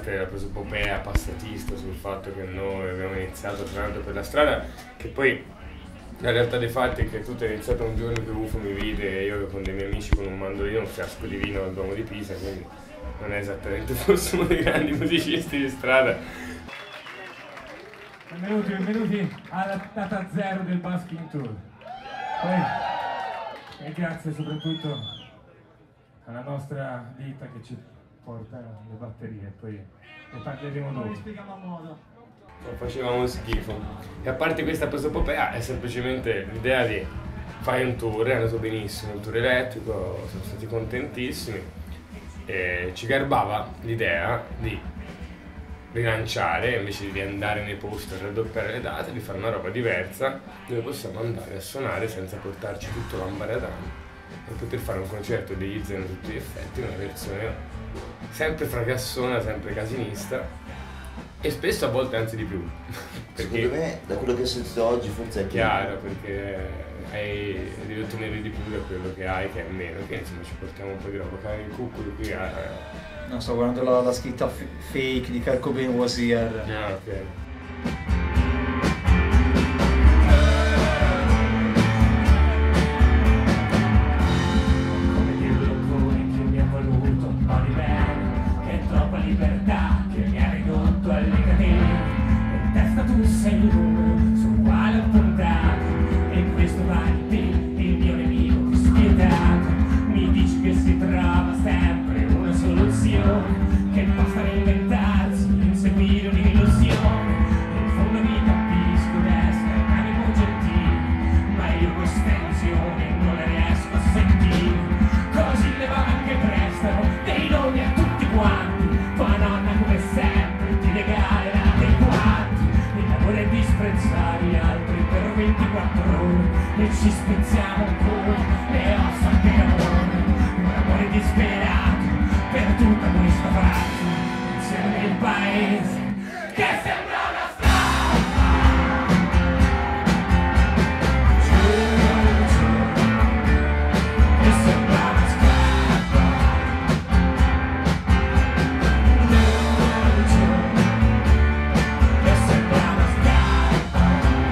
parte la prosopopea passatista sul fatto che noi abbiamo iniziato suonando per la strada, che poi la realtà dei fatti è che tutto è iniziato un giorno che UFO mi vide e io con dei miei amici con un mandolino, un fiasco di vino al Duomo di Pisa, quindi non è esattamente forse uno dei grandi musicisti di strada. Benvenuti alla data zero del Busking Tour. E grazie soprattutto alla nostra ditta che ci porta le batterie, poi ne parleremo dopo. Spieghiamo a modo. Facevamo schifo. E a parte questa prosopopea è semplicemente l'idea di fare un tour, è andato benissimo, un tour elettrico, siamo stati contentissimi e ci garbava l'idea di rilanciare, invece di andare nei posti a raddoppiare le date, di fare una roba diversa dove possiamo andare a suonare senza portarci tutto l'ambaradano e poter fare un concerto degli Zeno a tutti gli effetti, una versione sempre fracassona, sempre casinista e spesso a volte anzi di più. Secondo me, da quello che ho sentito oggi, forse è chiaro, perché devi ottenere di più da quello che hai, che è meno, che insomma ci portiamo un po' di roba, cari il cuculo qui No, sto guardando la scritta fake di Kurt Cobain was here. Ah, ok. Come dirlo pure che mi ha voluto un po' di me, che è troppa libertà che mi ha ridotto alle catene. In testa tu sei il numero sul quale ho puntato, e questo vale te, il mio nemico più spietato. Mi dici che si trova sempre una soluzione, che basta reinventarsi, inseguire un'illusione. In fondo mi capisco d'essere un animo gentile, ma io queste emozioni non le riesco a sentire. Così le banche prestano dei nomi a tutti quanti, tua nonna come sempre ti regalerà dei guanti. Il lavoro è disprezzare gli altri per 24 ore e ci spezziamo ancora le ossa anche d'amore. Un amore disperato per tutta questa frase, insieme il paese che sembra una strada. Che sembra una strada. Che sembra una strada.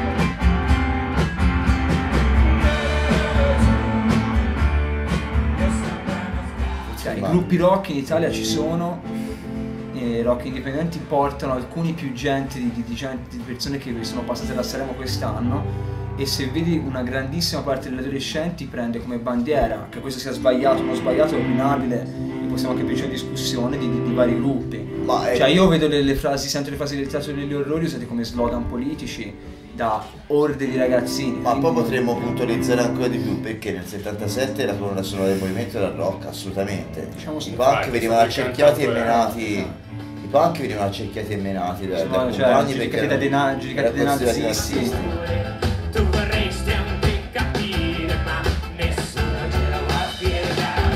Cioè, i gruppi rock in Italia ci sono, e rock indipendenti portano alcuni più gente di persone che sono passate da Sanremo quest'anno, e se vedi una grandissima parte degli adolescenti prende come bandiera, che questo sia sbagliato o non sbagliato, è opinabile, e possiamo anche aprire una discussione di vari gruppi. Cioè io vedo le frasi, sento le frasi del teatro degli orrori usate come slogan politici da orde di ragazzini. Ma poi potremmo puntualizzare ancora di più, perché nel 77 la colonna sonora del movimento era rock, assolutamente. Diciamo I punk venivano accerchiati e menati. I punk venivano accerchiati e menati dai compagni, perché giudicati dei nazisti. Tu vorresti anche capire, ma nessuno ce la va a spiegare.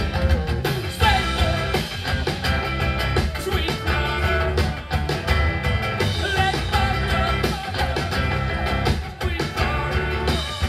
Sweet brother, let sweet brother.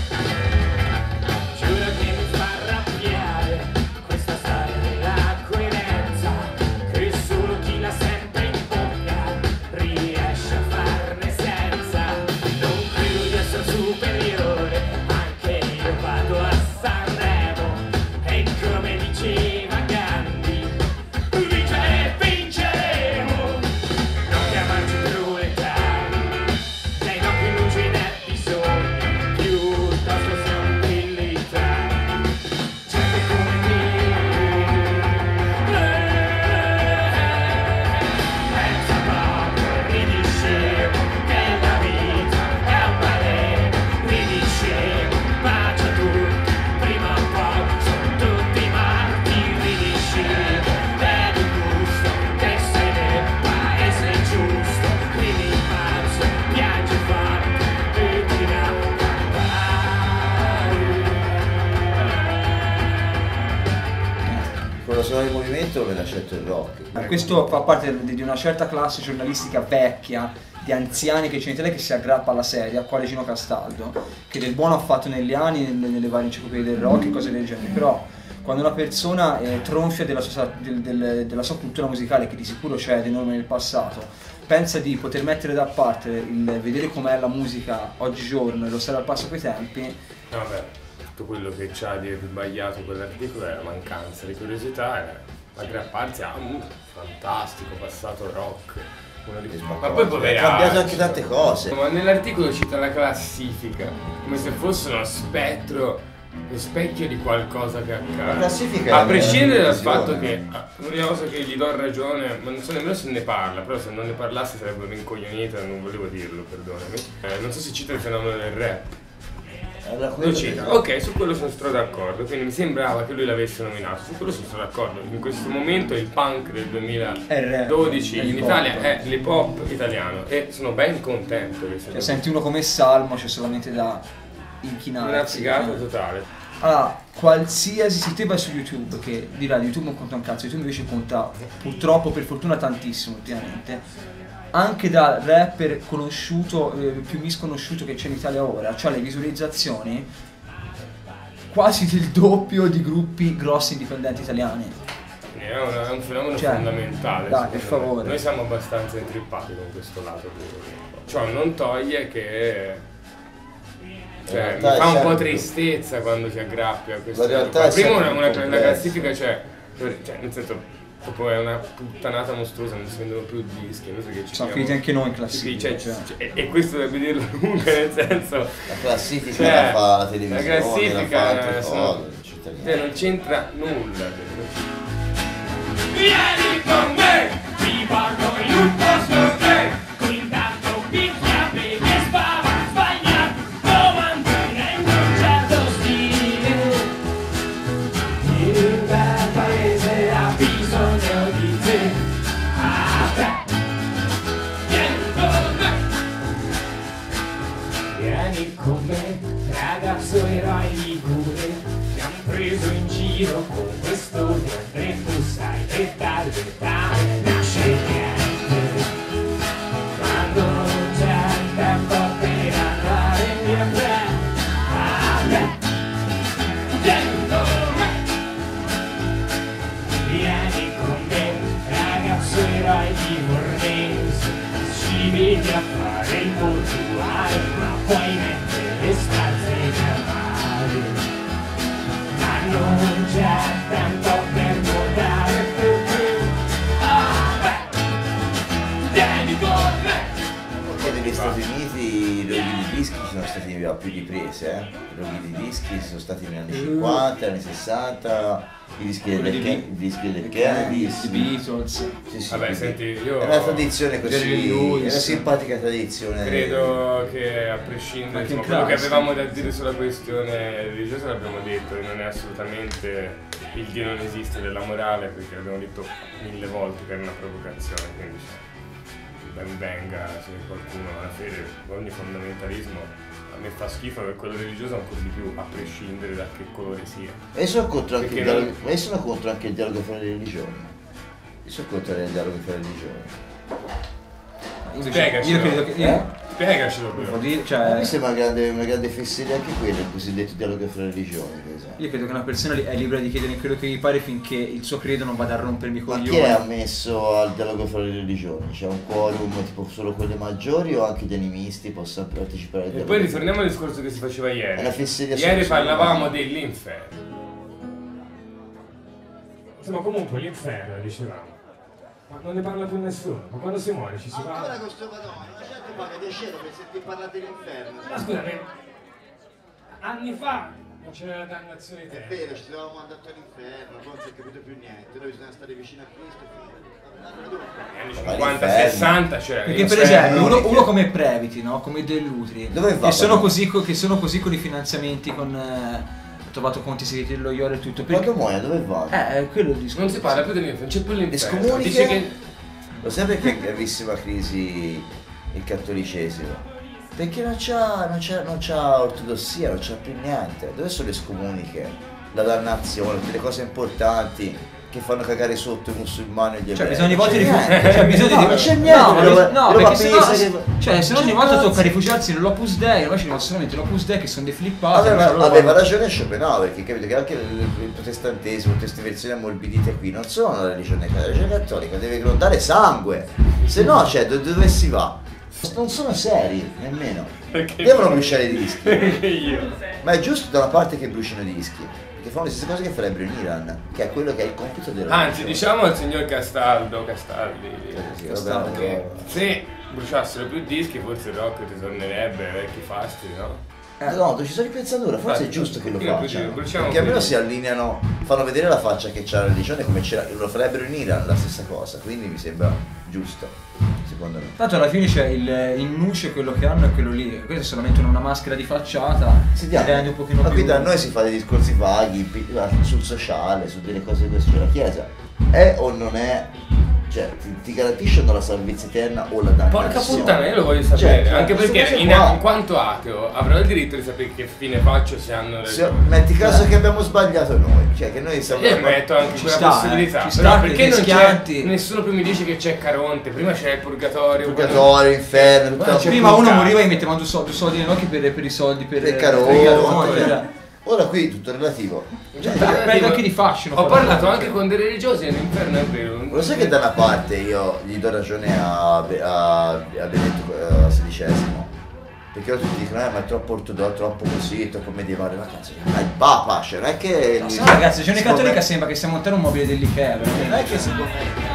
Giuro che mi fa arrabbiare questa storia della coerenza, che solo chi la sente in bocca riesce a farne senza. Non credo di essere superiore, anche io vado a Sanremo, e come diceva Gandhi, vincere vinceremo. Non chiamarci proletari, dai nostri luci ne è bisogno, piuttosto siamo militari, gente come pensa proprio e ridi scemo, che la vita è un baleno, ridi scemo, bacia tutti, prima o poi sono tutti morti, ridi scemo, vedi il gusto, che sei nel paese giusto, ridi pazzo, piangi forte, e ti dà con la sonora del movimento me l'ha scelto il rock. Questo fa parte di una certa classe giornalistica vecchia, di anziani che c'è in Italia, che si aggrappa alla sedia, quale Gino Castaldo, che del buono ha fatto negli anni, nelle varie enciclopedie del rock e cose del genere, però quando una persona tronfia della della sua cultura musicale, che di sicuro c'è ed enorme nel passato, pensa di poter mettere da parte il vedere com'è la musica oggigiorno e lo stare al passo coi tempi. No, vabbè, tutto quello che c'ha di sbagliato quell'articolo è la mancanza di curiosità e aggrapparsi a un fantastico passato rock. Ma poi ha poveraccio. cambiato anche tante cose. Ma nell'articolo cita la classifica come se fosse uno specchio di qualcosa che accade. La classifica è a la prescindere mia dal visione. fatto che l'unica cosa che gli do ragione, ma non so nemmeno se ne parla, però se non ne parlassi sarebbe rincoglionito e non volevo dirlo, perdonami. Non so se cita il fenomeno del rap. Lo cita, ok, su quello sono stato d'accordo, quindi mi sembrava che lui l'avesse nominato, su quello sono stato d'accordo. In questo momento il punk del 2012 in Italia è l'hip hop italiano e sono ben contento che sia Senti uno come Salmo, c'è solamente da inchinarsi. una figata totale. Allora, qualsiasi, se te vai su YouTube, che dirà YouTube non conta un cazzo, YouTube invece conta purtroppo, per fortuna, tantissimo ultimamente. Anche da rapper conosciuto, più misconosciuto che c'è in Italia ora, c'ha le visualizzazioni quasi del doppio di gruppi grossi indipendenti italiani. Quindi è un fenomeno Cioè, fondamentale. dai, per secondo me. favore. Noi siamo abbastanza intrippati con questo lato. Ciò non toglie che mi realtà fa un po' certo. tristezza quando si aggrappia a questo. La realtà è Prima sempre una più la complessa. classifica c'è, nel senso, proprio è una puttanata mostruosa, non si vendono più dischi, noi perché ci Siamo siamo- finiti anche noi in Sì, classifica. e questo deve dirlo lunga, nel senso. La classifica Cioè, la fa la la televisione, classifica la fa altre sono- cose, non c'entra niente. Non c'entra nulla. Vieni con me, ti porto in un posto che qui intanto picchia, bevi e spava, sbaglia, comandina in un certo stile. Il bel paese ha bisogno di te, a te. Vieni con me. Vieni con me, ragazzo eroe ligure. Ti han preso in giro con questo niente, tu sai che dall'età nasce niente. Quando non c'è il tempo per andare via te, a te. Vieni con me. Vieni con me, ragazzo eroe di Vornese. Ci vedi a fare il portuale, ma poi mettere le stanze nel mare. Ma non c'è tempo per guardare più. Ah, beh, vieni con me. Perché negli Stati Uniti i roghi di dischi sono stati a più riprese, I roghi di dischi sono stati negli anni 50, anni 60, i dischi delle Kennedy, I Beatles. Sì, Vabbè, quindi senti, io è una tradizione Jerry così, è Lewis. una simpatica tradizione. credo che a prescindere, Anche insomma, in quello che classe. avevamo da dire sulla questione religiosa l'abbiamo detto, e non è assolutamente il Dio non esiste della morale, perché l'abbiamo detto 1000 volte che era una provocazione, quindi ben venga se qualcuno ha la fede, ogni fondamentalismo a me fa schifo, e quello religioso ancora di più, a prescindere da che colore sia. Ma io sono contro anche il Perché dialogo, ma io sono contro anche il dialogo fra le religioni. Io sono contro il dialogo fra le religioni. Spiegacelo. Io credo che... Spiegacelo Devo però. dire, A cioè, me sembra una grande fesseria anche quello, il cosiddetto dialogo fra le religioni, per esempio. io credo che una persona è libera di chiedere quello che gli pare finché il suo credo non vada a rompermi i Ma chi è coglioni. ammesso al dialogo fra le religioni? C'è un quorum tipo solo quelle maggiori o anche gli animisti possono partecipare al E dialogo? poi ritorniamo al discorso che si faceva ieri. È una fesseria Ieri solo- parlavamo dell'inferno. Insomma, comunque l'inferno, dicevamo. Ma non ne parla più nessuno. Ma quando si muore ci si va. questo padrone, la gente paga 10 euro per sentire parlare dell'inferno. Ma scusami, anni fa non c'era la dannazione È eterna. vero, ci dovevamo mandato all'inferno, poi non si è capito più niente, noi bisogna stare vicino a Cristo. Negli anni Ma 50, l'inferno. 60 c'era. Perché per l'inferno. esempio uno come Previti, no? Come Dell'Utri, Dove va, che sono, però? così, che sono così con i finanziamenti, con ho trovato conti segreti dello IOR e tutto. Perché, Quando muoia dove va? è quello il discorso. Non si parla più dell'inferno, c'è più l'inferno. Scomuniche? Dice che Lo sai perché è in gravissima crisi il cattolicesimo? Perché non c'ha ortodossia, non c'ha più niente. Dove sono le scomuniche? La dannazione, tutte le cose importanti. che fanno cagare sotto i musulmani e gli Cioè, ebrei. bisogna ogni volta Non c'è niente. c'è bisogno No, di. non c'è niente. No, perché se no ogni volta cazzo. tocca rifugiarsi nell'Opus Dei, ormai ci sono solamente l'Opus Dei che sono dei flippati. Aveva ragione Schopenhauer, perché capito che anche il protestantesimo, queste versioni ammorbidite qui non sono la religione cattolica, deve grondare sangue, se no cioè dove si va? Non sono seri nemmeno, devono bruciare i dischi, ma è giusto da una parte che bruciano i dischi, perché fanno le stesse cose che farebbero in Iran, che è quello che è il compito della Anzi, religione. diciamo al signor Castaldi Sì, Castaldi. che se bruciassero più dischi forse il rock ritornerebbe ai vecchi fasti, no? No, ci sono ripensato ora, forse è Infatti, giusto che lo bruciamo facciano, bruciamo perché almeno più. si allineano, fanno vedere la faccia che c'ha la religione come lo farebbero in Iran, la stessa cosa, quindi mi sembra giusto, secondo me. Tanto alla fine c'è il nuce, quello che hanno è quello lì. Questa è solamente una maschera di facciata. Sentiamo, rende un pochino ma più. qui da noi si fa dei discorsi vaghi sul sociale, su delle cose che sulla Chiesa. È o non è? Cioè, ti garantisce o no la salvezza eterna o la dannazione? Porca puttana, io lo voglio sapere, Cioè, anche queste perché cose in qua. quanto ateo avrò il diritto di sapere che fine faccio se hanno Se, ragione. metti caso che abbiamo sbagliato noi, cioè che noi siamo Io metto anche Ci quella sta, possibilità, ci però sta perché che non rischianti- c'è, nessuno più mi dice che c'è Caronte, prima c'è il purgatorio, purgatorio, inferno, tutta Guarda, c'è Prima uno cazzo. moriva e mettevano due soldi negli occhi per i soldi per per Caronte, Caronte. Ora qui tutto relativo. Cioè, Perde anche di fascino. Ho parlato anche con dei religiosi nell'inferno, è vero. lo sai che da una parte io gli do ragione a Benedetto XVI, perché ora tutti dicono ma è troppo ortodosso, troppo così, troppo medievale, ma cazzo, ma il Papa, cioè non è che... Ragazzi, c'è una secondo cattolica me- sembra che stiamo montare un mobile dell'Ikea. non è che secondo me